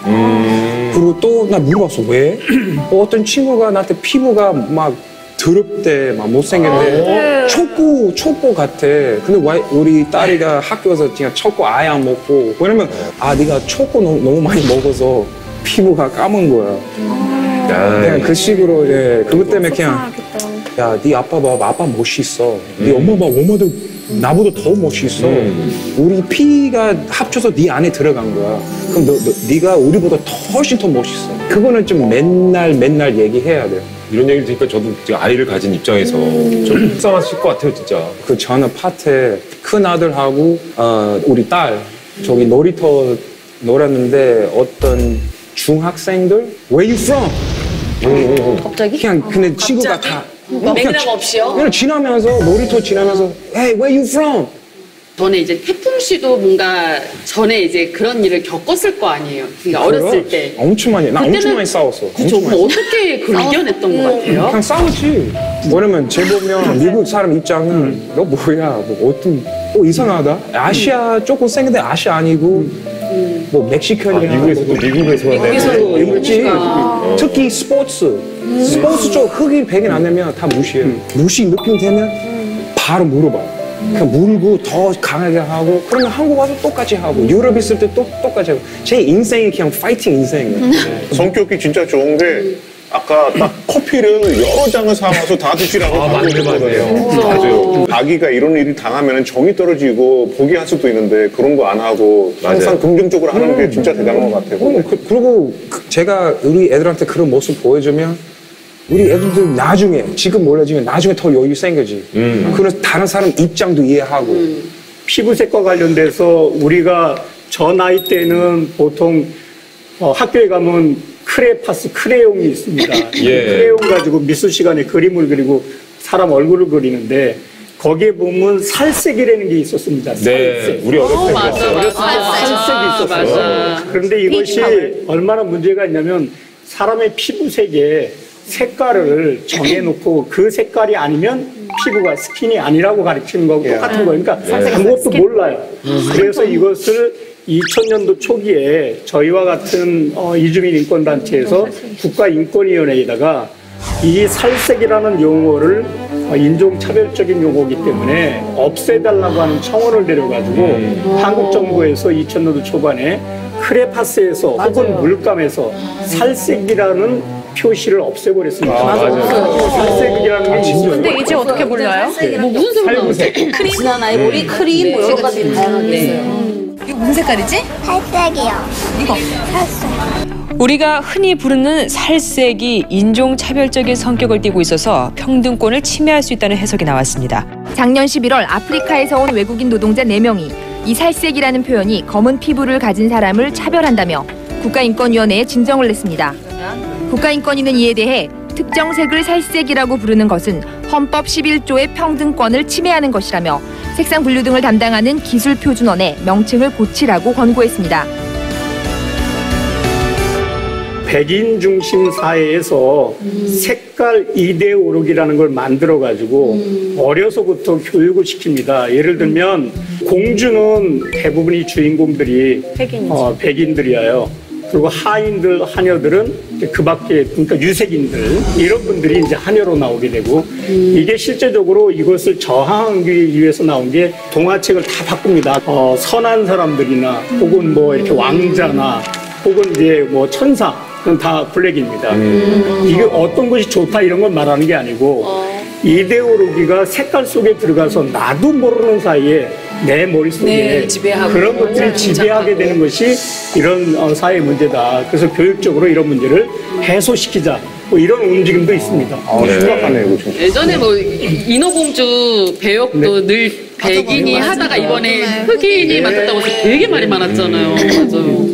그리고 또 나 물어봤어. 왜? 어떤 친구가 나한테 피부가 막 더럽대, 막 못생겼대. 초코 같아. 근데 왜 우리 딸이가 학교에서 그냥 초코 아예 안 먹고. 왜냐면 네가 초코 너무 많이 먹어서 피부가 까만 거야. 그냥 그 식으로 그것 때문에 그냥 야, 네 아빠 봐봐, 아빠 멋있어. 네 엄마 봐, 엄마도 나보다 더 멋있어. 우리 피가 합쳐서 네 안에 들어간 거야. 그럼 네가 우리보다 훨씬 더 멋있어. 그거는 좀 맨날 얘기해야 돼요.
이런 얘기를 들으니까 저도 아이를 가진 입장에서 좀 속상하실 것 같아요, 진짜.
저는 밭에 큰 아들하고 우리 딸 저기 놀이터 놀았는데 어떤 중학생들 Where you from?
갑자기?
그냥 근데 친구가 다
맥락 없이요?
그냥 지나면서 놀이터 지나면서 Hey, where you from?
전에 이제 태풍 씨도 뭔가 전에 이제 그런 일을 겪었을 거 아니에요. 그러니까 어렸을 때.
엄청 많이. 나 엄청 많이 싸웠어.
그죠. 그럼 어떻게 그걸 이겨냈던 것 같아요?
그냥 싸웠지. 뭐냐면 쟤 보면 미국 사람 입장은 너 뭐야? 뭐 어떤 이상하다. 아시아 조금 생긴데 아시아 아니고 뭐 멕시칸이야. 미국에서도 있지. 특히 스포츠 쪽 흑인 백인 안 되면 다 무시해. 무시 느낌 되면 바로 물어봐. 그냥 물고 더 강하게 하고 그러면 한국 와서 똑같이 하고 유럽 있을 때 또 똑같이 하고 제 인생이 그냥 파이팅 인생이에요.
성격이 진짜 좋은 게 아까 딱 커피를 여러 장을 사와서 다 드시라고 맞아요. 아기가 이런 일이 당하면 정이 떨어지고 포기할 수도 있는데 그런 거 안 하고 항상 긍정적으로 하는 게 진짜 대단한 것 같아요.
그리고 제가 우리 애들한테 그런 모습 보여주면 우리 애들도 나중에 지금 몰라지면 나중에 더 여유 생겨지. 그래서 다른 사람 입장도 이해하고.
피부색과 관련돼서 우리가 저 나이 때는 보통 학교에 가면 크레파스 크레용이 있습니다. 크레용 가지고 미술 시간에 그림을 그리고 사람 얼굴을 그리는데 거기에 보면 살색이라는 게 있었습니다. 살색.
우리 어렸을 때
살색이 있었어요. 그런데 이것이 얼마나 문제가 있냐면 사람의 피부색에 색깔을 정해놓고 그 색깔이 아니면 피부가 스킨이 아니라고 가르치는 거고 똑같은 거예요. 그러니까 아무것도 몰라요. 그래서 이것을 2000년도 초기에 저희와 같은 이주민 인권단체에서 국가인권위원회에다가 이 살색이라는 용어를 인종차별적인 용어이기 때문에 없애달라고 하는 청원을 내려가지고 한국 정부에서 2000년도 초반에 크레파스에서 혹은 물감에서 살색이라는 표시를 없애버렸습니다. 살색이라는 게 진짜.
근데 이제 어떻게 불러요?
뭐 무슨 소리
살구색. 크림, 진한 아이보리, 크림 뭐 여러 가지 다양하게 있어요.
이거 무슨 색깔이지?
살색이요.
이거.
살색.
우리가 흔히 부르는 살색이 인종차별적인 성격을 띠고 있어서 평등권을 침해할 수 있다는 해석이 나왔습니다.
작년 11월 아프리카에서 온 외국인 노동자 4명이 이 살색이라는 표현이 검은 피부를 가진 사람을 차별한다며 국가인권위원회에 진정을 냈습니다. 국가인권위는 이에 대해 특정 색을 살색이라고 부르는 것은 헌법 11조의 평등권을 침해하는 것이라며 색상 분류 등을 담당하는 기술표준원에 명칭을 고치라고 권고했습니다.
백인 중심 사회에서 색깔 이데올로기라는 걸 만들어가지고 어려서부터 교육을 시킵니다. 예를 들면 공주는 대부분이 주인공들이 백인들이에요. 그리고 하인들, 하녀들은 그 밖에, 그러니까 유색인들, 이런 분들이 이제 하녀로 나오게 되고, 이게 실제적으로 이것을 저항하기 위해서 나온 게 동화책을 다 바꿉니다. 선한 사람들이나, 혹은 뭐 이렇게 왕자나, 혹은 이제 뭐 천사, 그건 다 블랙입니다. 이게 어떤 것이 좋다 이런 걸 말하는 게 아니고, 이데올로기가 색깔 속에 들어가서 나도 모르는 사이에 내 머릿속에 그런 것들이 지배하게 되는 것이 이런 사회 문제다. 그래서 교육적으로 이런 문제를 해소시키자. 뭐 이런 움직임도 있습니다.
심각하네요.
예전에 뭐 인어공주 배역도 늘 백인이 하다가 이번에 흑인이 맡았다고 해서 되게 말이 많았잖아요. 맞아요.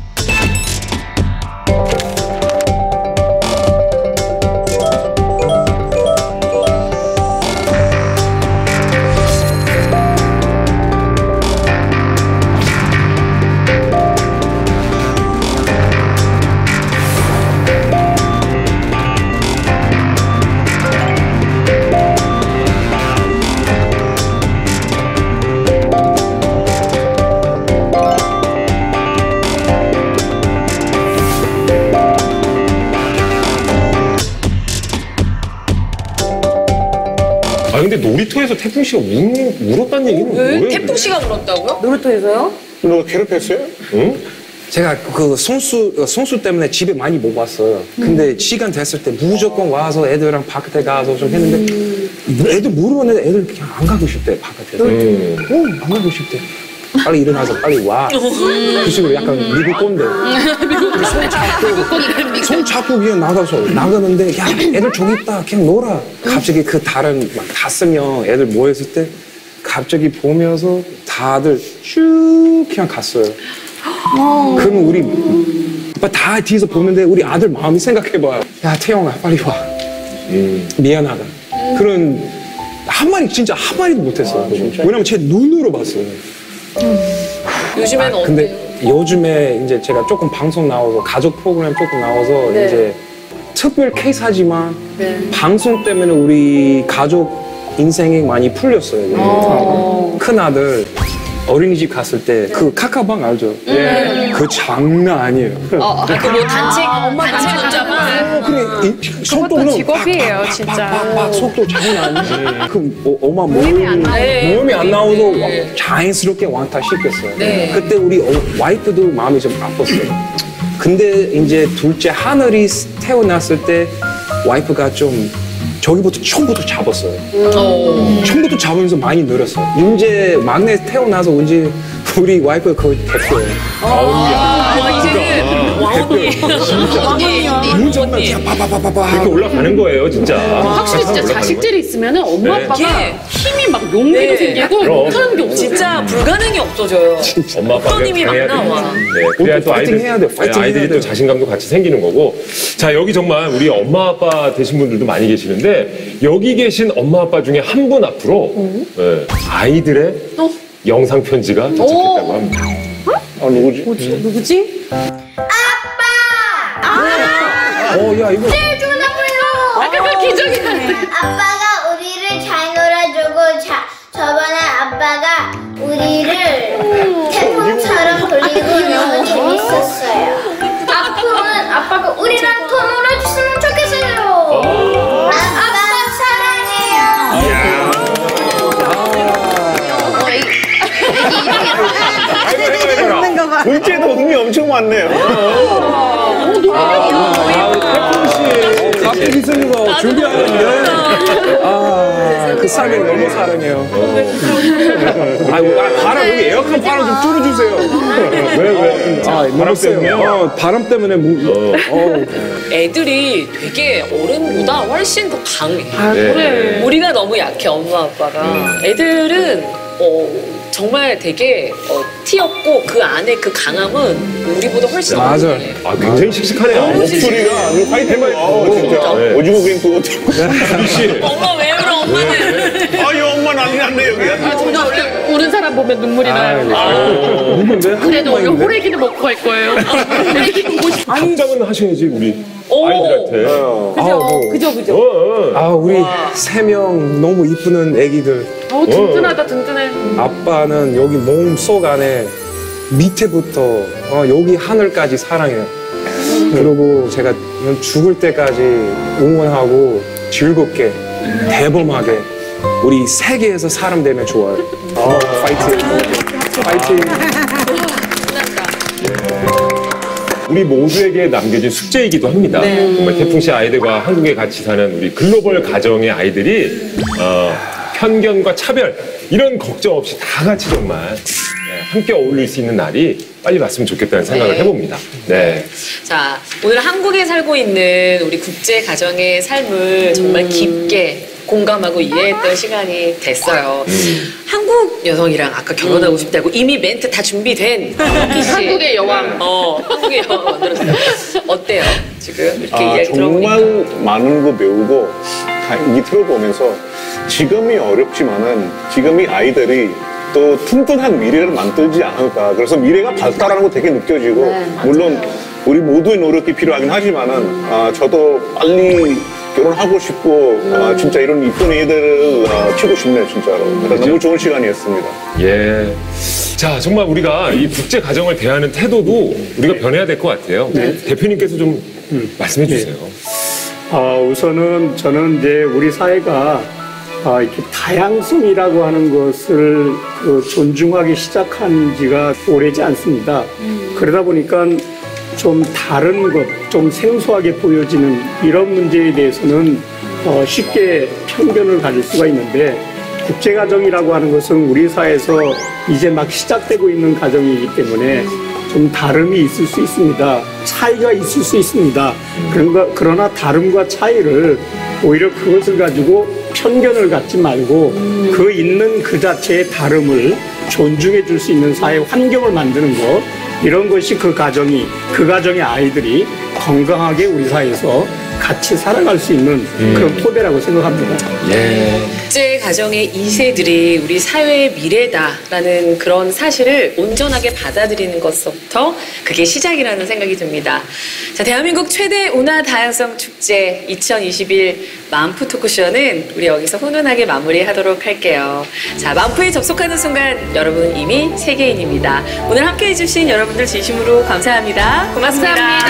근데 놀이터에서 태풍 씨가 울었다는 얘기는 뭐예요?
태풍 씨가 울었다고요?
놀이터에서요?
너가 괴롭혔어요?
응? 제가 그 성수 때문에 집에 많이 못 왔어요. 근데 시간 됐을 때 무조건 와서 애들이랑 바깥에 가서 좀 했는데 애들 물어봤는데 애들 그냥 안 가고 싶대 바깥에서. 안 가고 싶대. 빨리 일어나서 빨리 와. 그 식으로 약간 미국 꼰대. 손 잡고 그냥 나가는데 야 애들 저기 있다 그냥 놀아. 갑자기 그 다른 막 5명 애들 모였을 때 갑자기 보면서 다들 쭉 그냥 갔어요. 그러면 우리 다 뒤에서 보는데 우리 아들 마음이 생각해봐요. 야 태영아 빨리 와. 미안하다. 그런 진짜 한 마리도 못했어요. 왜냐면 제 눈으로 봤어요.
요즘에는
근데
어때요?
요즘에 이제 제가 조금 방송 나와서 가족 프로그램 조금 나와서
네.
이제 특별 케이스하지만
네.
방송 때문에 우리 가족 인생이 많이 풀렸어요. 큰 아들 어린이집 갔을 때 그 카카방 알죠? 그 장난 아니에요.
그뭐 단체 논자만.
그래 속도는
직업이에요, 진짜.
막 속도 장난 아니지. 그 엄마
모임이 안 나와요.
모임이 안 나오도 자연스럽게 왕따 시켰어요.
네.
그때 우리 와이프도 마음이 좀 아팠어요. 근데 이제 둘째 하늘이 태어났을 때 와이프가 좀 저기부터 처음부터 잡았어요. 처음부터 잡으면서 많이 늘었어요. 이제 막내 태어나서 이제 우리 와이프가 거의 대표예요.
이제는 왕언니.
정말 그냥 빠바바바바 이렇게 올라가는 거예요, 진짜.
확실히 진짜 자식들이 있으면 엄마 아빠가 힘이 막 용기도 생기고 못하는 게 없어.
진짜 불가능이 없어져요.
엄마 아빠가
어떤 힘이 막 나와.
네, 그래야 또
파이팅 해야 돼, 파이팅
아이들이
해야
또
돼.
자신감도 같이 생기는 거고. 자, 여기 정말 우리 엄마 아빠 되신 분들도 많이 계시는데 여기 계신 엄마 아빠 중에 한 분 앞으로 네, 아이들의 영상 편지가 도착했다고 합니다.
누구지?
누구지?
야 이거.
아까 그 기적이
아빠가 우리를 잘 놀아주고 저번에 아빠가 우리를 태풍처럼 돌리고 너무 재밌었어요. 앞으로는 아빠가 우리랑 더 놀아줬으면 좋겠어요. 아빠 사랑해요.
둘째도 흥이 엄청 많네요.
갑자기 쓰는 거 준비하는데 그 사람이 너무 사랑해요. 바람 여기 에어컨 바람 좀 줄여주세요.
왜?
바람 때문에? 바람 때문에
애들이 되게 어른보다 훨씬 더 강해.
그래.
우리가 너무 약해, 엄마 아빠가. 애들은 정말 되게 티 없고 그 안에 그 강함은 우리보다 훨씬
맞아.
굉장히 씩씩하네요.
목소리가 아주 화이트해요. 진짜. 오징어 갱크
씨.
엄마 왜 울어, 엄마는?
아니, 엄마 난리 났네, 여기.
저는 원래 우는 사람 보면 눈물이 나요. 그래도 원래 호래기는 먹고 갈 거예요.
답장은 하셔야지, 우리 아이들한테.
그죠.
우리 3명 너무 이쁘는 애기들.
든든하다, 든든해.
아빠는 여기 몸속 안에 밑에부터 여기 하늘까지 사랑해요. 그리고 제가 죽을 때까지 응원하고 즐겁게 대범하게 우리 세계에서 사람 되면 좋아요. 파이팅.
우리 모두에게 남겨진 숙제이기도 합니다. 정말 태풍 씨 아이들과 한국에 같이 사는 우리 글로벌 가정의 아이들이 편견과 차별 이런 걱정 없이 다 같이 정말 함께 어울릴 수 있는 날이 빨리 왔으면 좋겠다는 생각을 해봅니다. 네.
자, 오늘 한국에 살고 있는 우리 국제 가정의 삶을 정말 깊게 공감하고 이해했던 시간이 됐어요. 한국 여성이랑 아까 결혼하고 싶다고 이미 멘트 다 준비된
한국의 여왕.
한국의 여왕 만들었어요. 어때요? 지금 이렇게 이야기 들어보니까.
정말 많은 거 배우고 이 들어보면서 지금이 어렵지만은 지금이 아이들이 또 튼튼한 미래를 만들지 않을까. 그래서 미래가 밝다라는 거 되게 느껴지고 물론 우리 모두의 노력이 필요하긴 하지만은 저도 빨리 결혼하고 싶고 진짜 이런 이쁜 애들을 키우고 싶네요, 진짜로. 너무 좋은 시간이었습니다.
예. 자, 정말 우리가 이 국제 가정을 대하는 태도도 우리가 변해야 될 것 같아요. 대표님께서 좀 말씀해 주세요.
우선은 저는 이제 우리 사회가 이렇게 다양성이라고 하는 것을 존중하기 시작한 지가 오래지 않습니다. 그러다 보니까 좀 다른 것, 좀 생소하게 보여지는 이런 문제에 대해서는 쉽게 편견을 가질 수가 있는데 국제가정이라고 하는 것은 우리 사회에서 이제 막 시작되고 있는 가정이기 때문에 좀 다름이 있을 수 있습니다. 차이가 있을 수 있습니다. 그러나 다름과 차이를 오히려 그것을 가지고 편견을 갖지 말고 그 있는 그 자체의 다름을 존중해 줄 수 있는 사회 환경을 만드는 것 이런 것이 그 가정의 아이들이 건강하게 우리 사회에서 같이 살아갈 수 있는 그런 토대라고 생각합니다.
국제 가정의 2세들이 우리 사회의 미래다라는 그런 사실을 온전하게 받아들이는 것부터 그게 시작이라는 생각이 듭니다. 자, 대한민국 최대 문화 다양성 축제 2021 만푸 토크쇼는 우리 여기서 훈훈하게 마무리하도록 할게요. 자, 만푸에 접속하는 순간 여러분 이미 세계인입니다. 오늘 함께해 주신 여러분들 진심으로 감사합니다. 고맙습니다.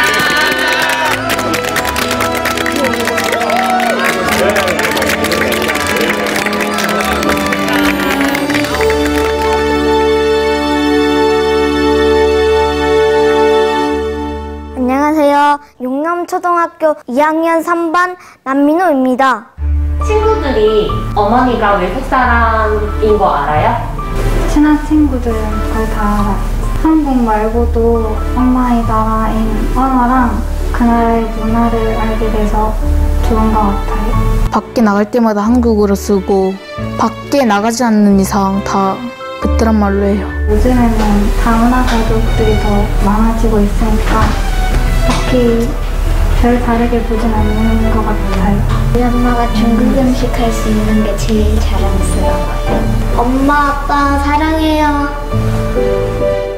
안녕하세요. 용남초등학교 2학년 3반 남민호입니다.
친구들이 어머니가 외국 사람인 거 알아요?
친한 친구들은 거의 다 알아요. 한국 말고도 엄마의 나라인 언어랑 그 나라의 문화를 알게 돼서 좋은 것 같아요.
밖에 나갈 때마다 한국어로 쓰고 밖에 나가지 않는 이상 다 베트남 말로 해요.
요즘에는 다문화 가족들이 더 많아지고 있으니까 딱히 별 다르게 보진 않는 것 같아요.
우리 엄마가 중국 음식 할 수 있는 게 제일 자랑스러워요. 엄마, 아빠 사랑해요.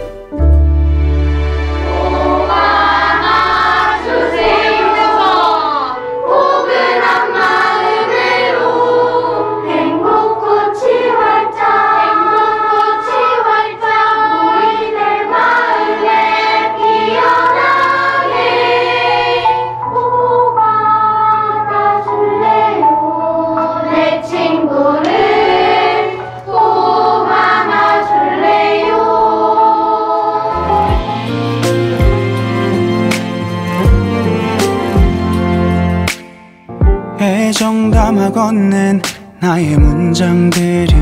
애정 담아 건넨 나의 문장들은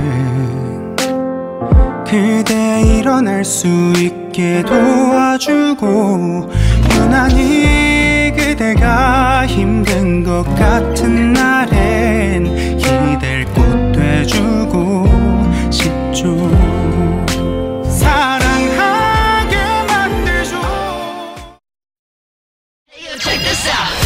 그대 일어날 수 있게 도와주고 유난히 그대가 힘든 것 같은 날엔 기댈 꽃 돼주고 싶죠. 사랑하게 만들죠.
Check this out.